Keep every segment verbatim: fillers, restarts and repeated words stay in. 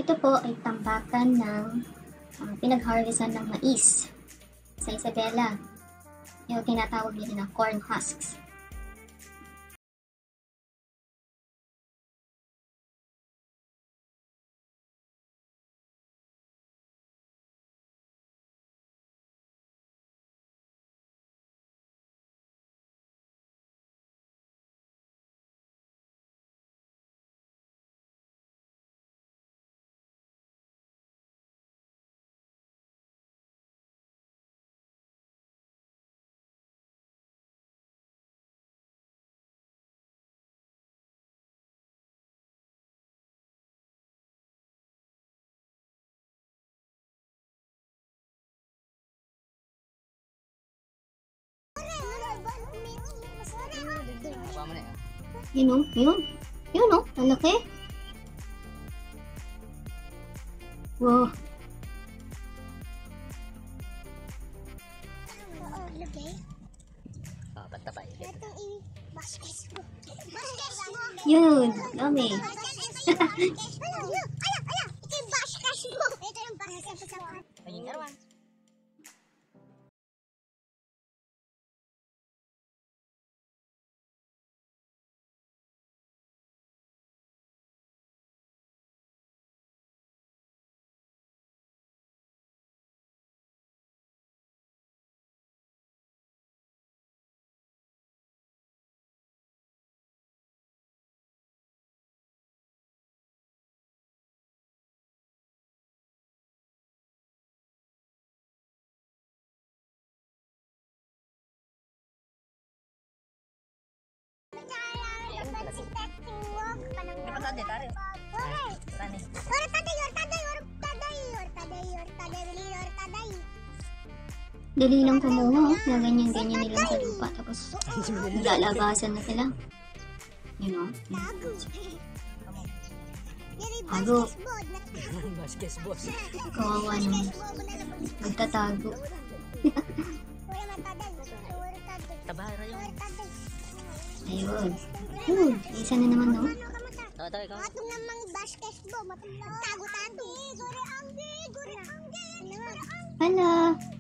Ito po ay tambakan ng uh, pinag-harvestan ng mais sa Isabela. Yung tinatawag nila na corn husks. Yun o, yun. Yun o, ang laki. Wow. Yun, dami. Dali lang kumuha, na ganyan-ganyan nilang sa lupa, tapos lalabasan na sila. You know? Tago. Kawawa naman. Nagtatago. Ayun. Yun, isa na naman, no? Atong namang basketball, matagutago. Gore angge, gore angge. Hala.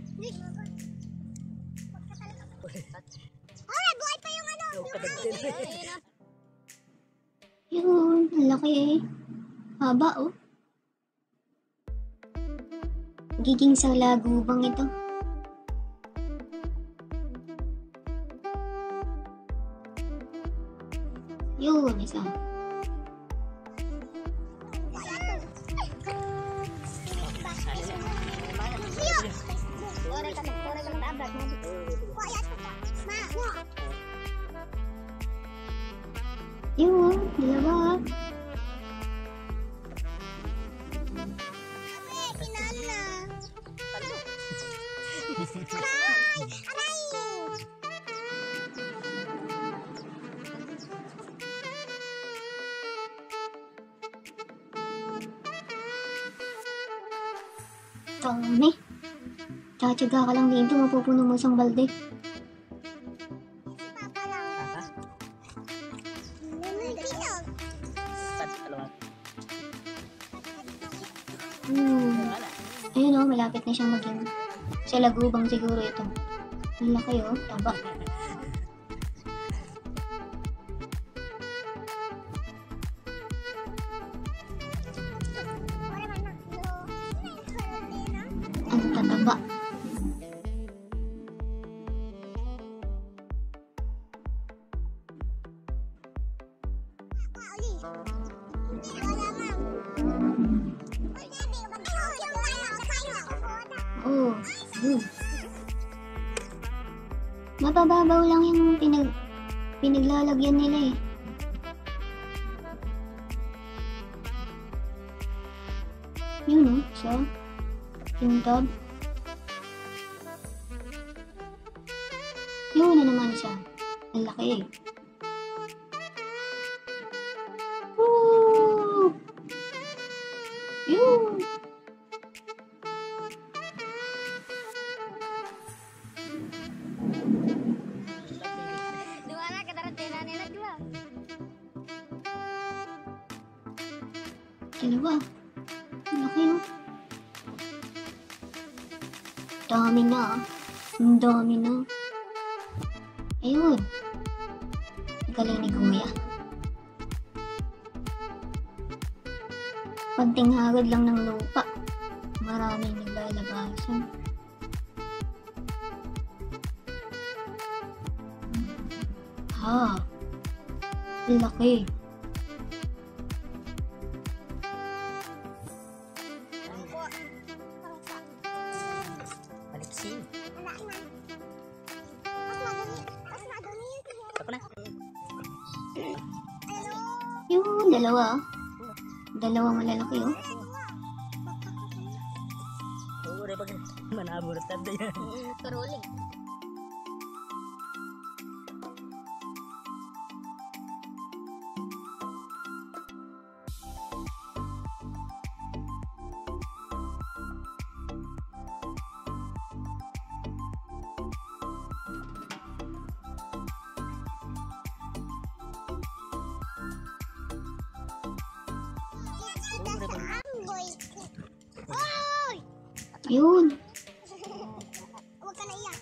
Oh, buhay pa yung ano, yung angge. Yun, ang laki eh. Haba, oh. Giging sa lagubang ito. Yun, isa. Yun, dalawa. Dami. Tsatsaga ka lang dito, mapupuno mo isang balde. Hmm. Ayun o, malapit na siyang maging sa lagubang siguro ito. Ang laki o, taba. Ang tataba. Oh, good. Mabababaw lang yung pinag pinaglalagyan nila eh. Yun oh, so yung tub. Yun na naman siya. Ang laki eh. Woo! Yun! Dalawa. Laki oh. Dami na ah. Ang dami na. Ayun. Galing ni Kuya. Konting hagod lang ng lupa. Maraming naglalabasan. Ha. Laki. Maliksi. Wala na. Mas madumi. Mas madumi. Ako na. Ano? Yung dalawa oh. Dalawang malalaki oh. Oo, rin pag manaburatan na yan. Karuling. Amboy. Oy! Yun. Huwag ka na iyak.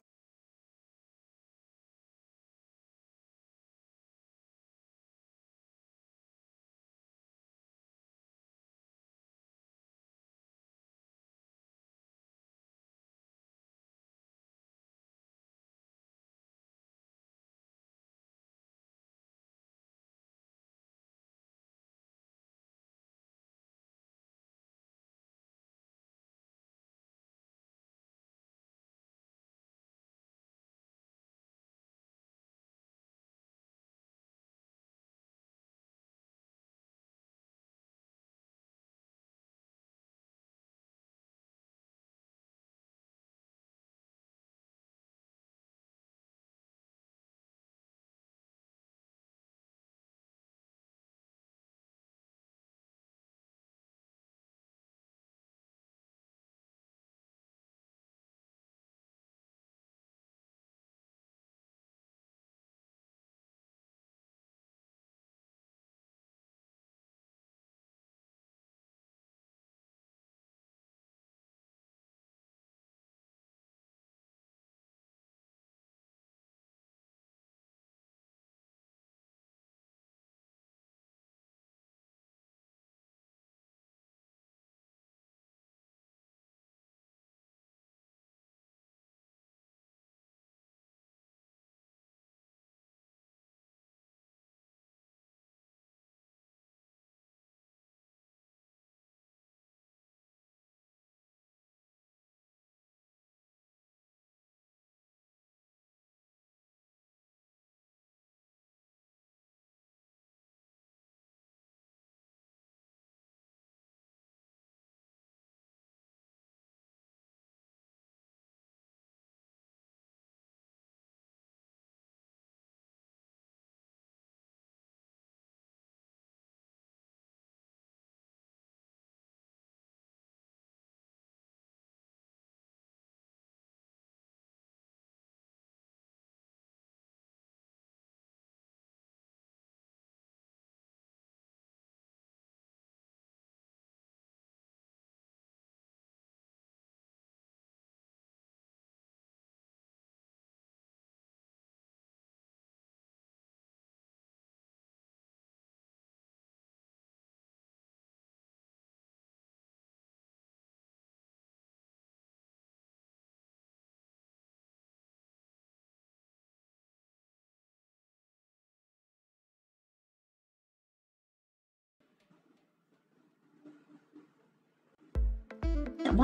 Taba.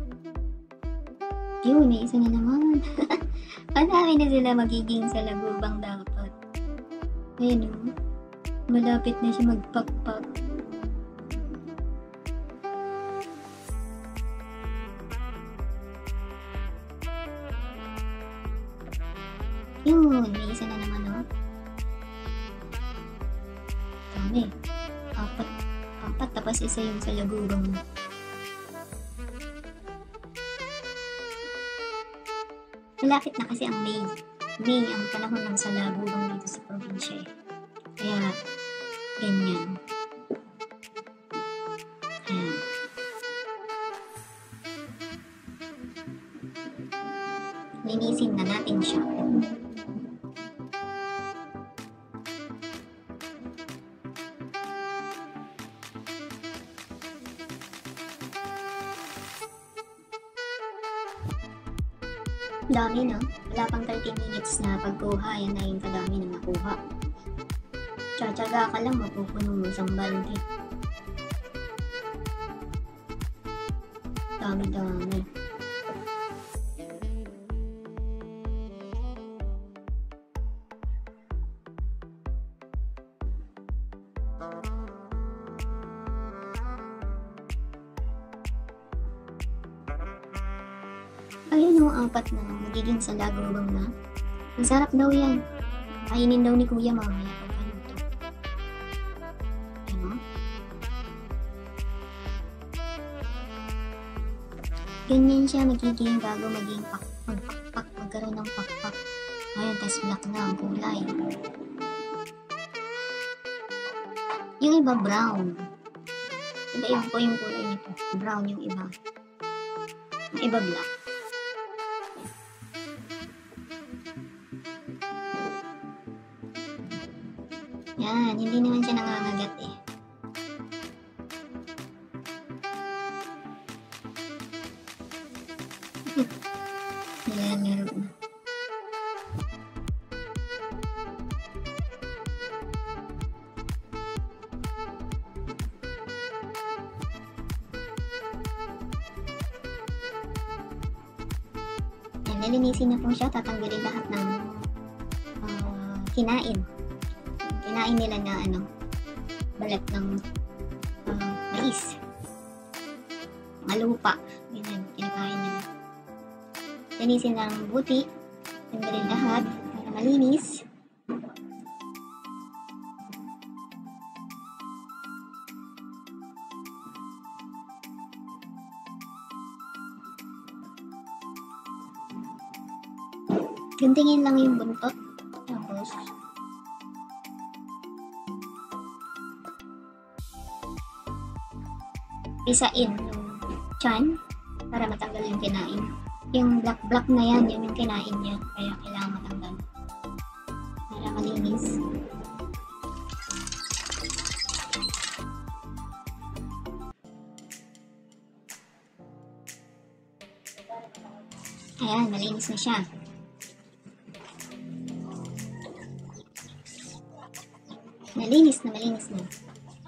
Yun, may isa na naman. Madami na sila magiging salagubang dapat. Ayun o. Malapit na siya magpakpak. Yun, may isa na naman o. Dami. Apat. Apat tapos isa yung salagubang mo. Malapit na kasi ang May. May ang panahon ng salabubong dito sa probinsya eh. Kaya, ganyan. Ayan. linisin na natin siya. Dami na. Wala pang thirty minutes na pagkuha. Yan na yung kadami na nakuha. Tsatsaga ka lang, mapupuno mo isang balde. Dami-dami. Ayun o, apat na magiging salagubang na. Masarap daw yan. Kainin daw ni Kuya mamaya pagkaluto. Ano? Ganyan siya magiging bago maging pak magpakpak, magkaroon ng pakpak. Ayun, tas black na ang kulay. Yung iba brown. Iba-iba po yung kulay nito. Brown yung iba. Yung iba black. Yan, hindi naman siya nangangagat eh. Nilalaro na. Yan, nalinisin na po siya. Tatanggalin lahat ng uh, kinain. Kinain nila na ano, balat ng uh, mais. Mga lupa. Ganyan, kinakain nila. Linisin lang buti. Tanggalin lahat para malinis. Guntingin lang yung buntot. Tapos, pisain yung tiyan para matanggal yung kinain. Yung black-black na yan, yun yung kinain niya. Kaya kailangan matanggal. Para malinis. Ayan, malinis na siya. Malinis na, malinis na.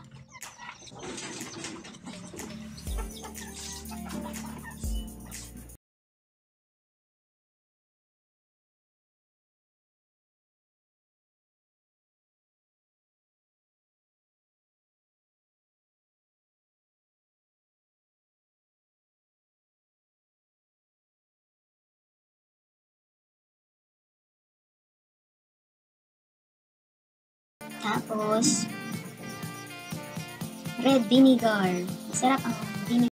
Tapos, red vinegar. Masarap ang vinegar.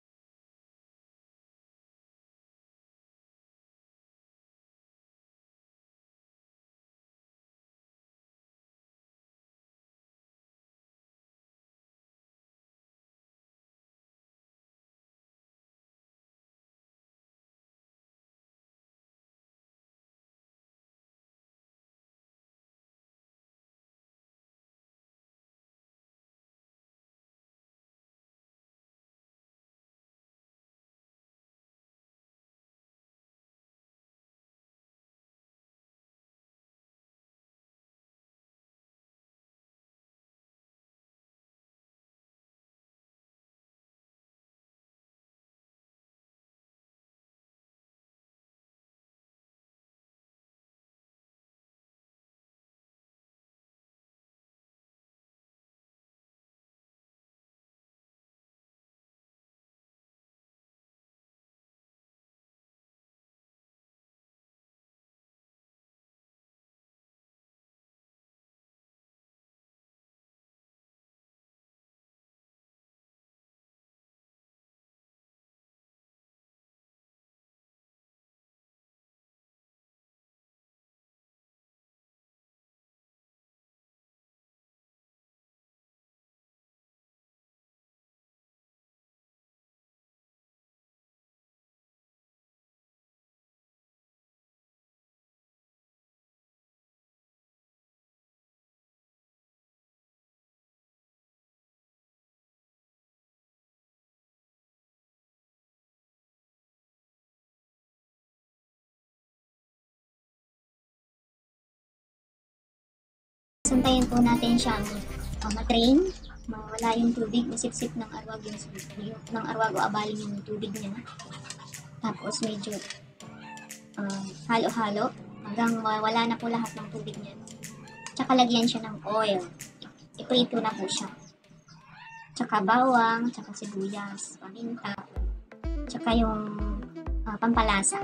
Sasampayin po natin siyang uh, matrain, mawala yung tubig, masipsip ng arwag yung, yung ng arwag o abalin yung tubig niya. Tapos medyo uh, halo-halo hanggang wala na po lahat ng tubig niya. Tsaka lagyan siya ng oil. Iprito na po siya. Tsaka bawang, tsaka sibuyas, paminta, tsaka yung uh, pampalasa.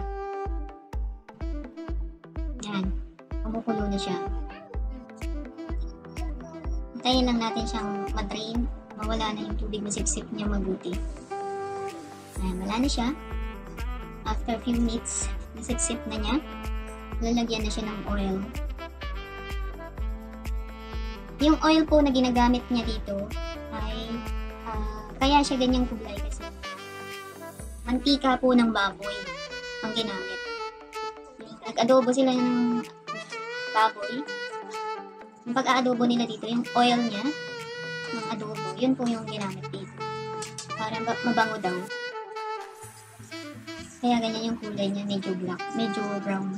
Yan. Kumukulo na siya. Hintayin lang natin siyang madrain, mawala na yung tubig na sip-sip niya mabuti. Ayan, wala na siya. After few minutes, nasip-sip na niya. Lalagyan na siya ng oil. Yung oil po na ginagamit niya dito ay uh, kaya siya ganyang kulay kasi mantika po ng baboy ang ginamit. Nag-adobo sila ng baboy. Yung pag-aadobo nila dito, yung oil niya ng adobo, yun po yung ginamit dito. Para mabango daw. Kaya ganyan yung kulay niya, medyo black, medyo brown.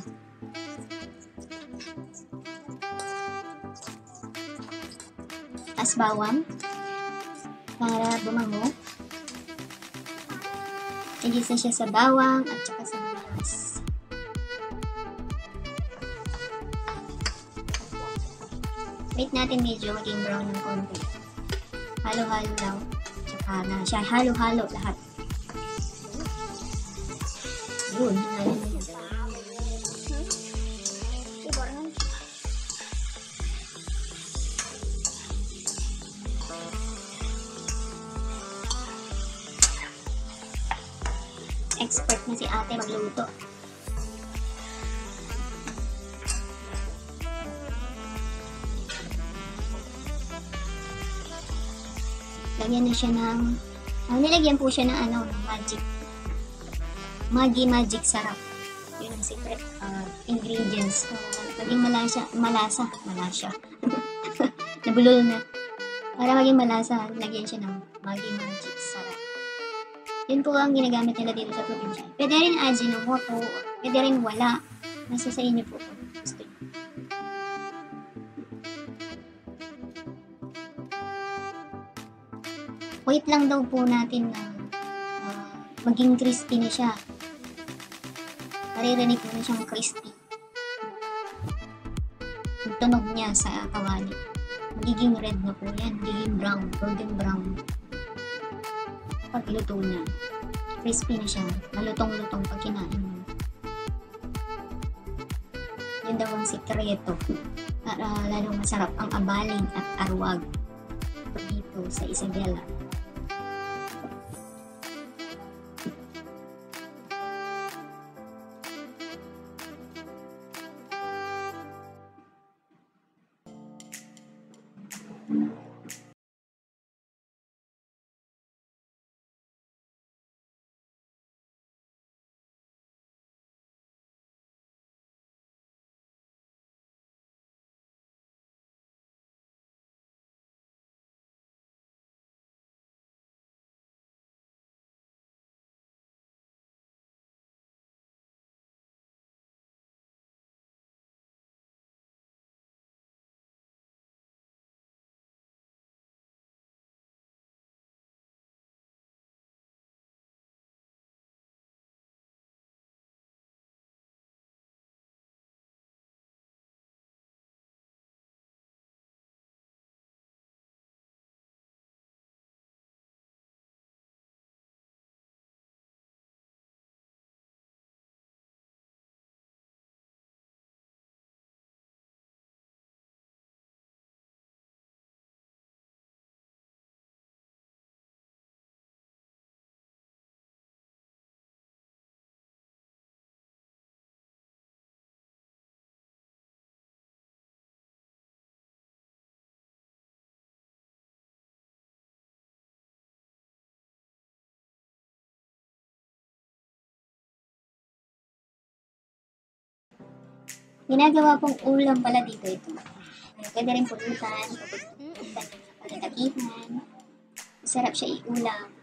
As bawang para bumango. Igisa siya sa bawang at saka sa sibuyas. Wait natin medyo maging brown ng konti. Halo-halo lang. Tsaka na siya halo-halo lahat. Yun, halo na yun. Expert na si ate magluto. Lagyan na siya ng, uh, nilagyan po siya ng ano, ng magic. Maggi magic sarap. Yun ang secret uh, ingredients. So, maging malasa, malasa, malasa. Nabulol na. Para maging malasa, lagyan siya ng Maggi magic sarap. Yun po ang ginagamit nila dito sa probinsya. Pwede rin Ajinomoto, pwede rin wala. Nasa sa inyo po kung gusto nyo. Wait lang daw po natin na uh, maging crispy na siya. Maririnig mo na siyang crispy. Yung tunog niya sa kawali. Magiging red na po yan. Magiging brown, golden brown. Pag luto na, crispy na siya. Malutong-lutong pag kinain mo. Yun daw ang sikreto para lalong masarap ang abaling at arwag dito sa Isabela. Ginagawa pong ulam pala dito ito. Pwede rin pulutan, pulutan ng palalakihan. Masarap siya iulam.